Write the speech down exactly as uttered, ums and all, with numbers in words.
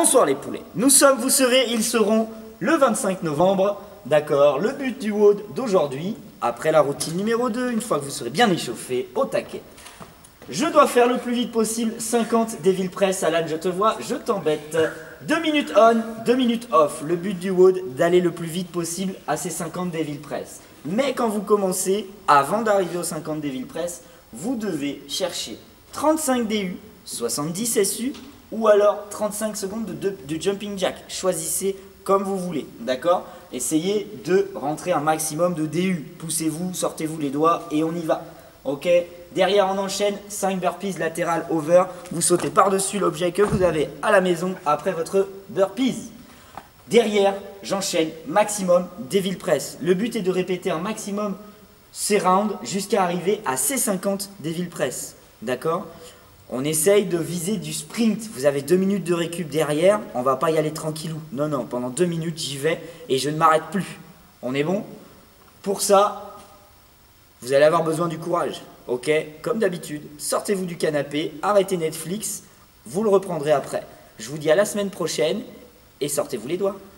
Bonsoir les poulets. Nous sommes, vous serez, ils seront le vingt-cinq novembre. D'accord, le but du W O D d'aujourd'hui, après la routine numéro deux, une fois que vous serez bien échauffé, au taquet. Je dois faire le plus vite possible cinquante Devil Press. Alan, je te vois, je t'embête. deux minutes on, deux minutes off. Le but du W O D, d'aller le plus vite possible à ces cinquante Devil Press. Mais quand vous commencez, avant d'arriver aux cinquante Devil Press, vous devez chercher trente-cinq D U, soixante-dix S U ou alors trente-cinq secondes de, de, de Jumping Jack. Choisissez comme vous voulez, d'accord? Essayez de rentrer un maximum de D U. Poussez-vous, sortez-vous les doigts et on y va. Ok? Derrière, on enchaîne cinq burpees latérales over. Vous sautez par-dessus l'objet que vous avez à la maison après votre burpees. Derrière, j'enchaîne maximum Devil Press. Le but est de répéter un maximum ces rounds jusqu'à arriver à ces cinquante Devil Press. D'accord? On essaye de viser du sprint. Vous avez deux minutes de récup derrière. On va pas y aller tranquillou. Non, non, pendant deux minutes, j'y vais et je ne m'arrête plus. On est bon? Pour ça, vous allez avoir besoin du courage. Ok? Comme d'habitude, sortez-vous du canapé, arrêtez Netflix. Vous le reprendrez après. Je vous dis à la semaine prochaine et sortez-vous les doigts.